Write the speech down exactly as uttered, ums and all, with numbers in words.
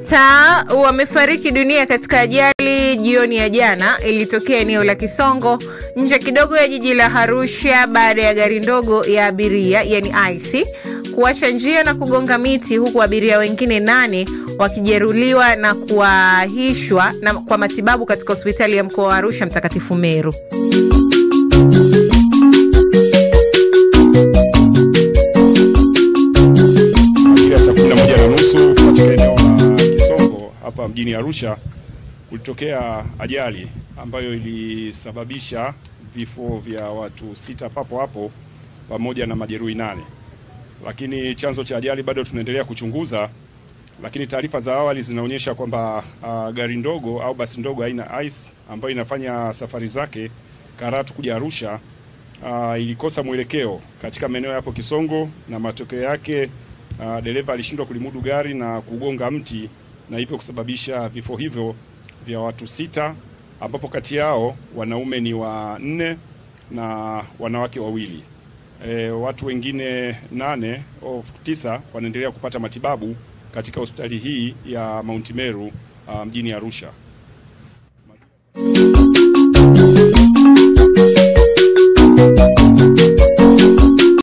sita wamefariki dunia katika ajali jioni ya jana ilitokea eneo la Kisongo nje kidogo ya jiji la Arusha baada ya gari ndogo ya abiria yani I C kuacha njia na kugonga miti, huku abiria wengine nane wakijeruhiwa na kuahishwa na kwa matibabu katika hospitali ya mkoa wa Arusha Mtakatifu Meru. Hapa mjini Arusha kulitokea ajali ambayo ilisababisha vifo vya watu sita papo hapo pamoja na majeruhi nane. Lakini chanzo cha ajali bado tunaendelea kuchunguza, lakini taarifa za awali zinaonyesha kwamba uh, gari ndogo au basi ndogo aina I C ambayo inafanya safari zake Karatu kuja Arusha uh, ilikosa mwelekeo katika maeneo hapo Kisongo, na matokeo yake uh, dereva alishindwa kulimudu gari na kugonga mti, na hivyo kusababisha vifo hivyo vya watu sita, ambapo kati yao wanaume ni wanne na wanawake wawili. E, watu wengine nane au tisa wanaendelea kupata matibabu katika hospitali hii ya Mount Meru uh, mjini Arusha.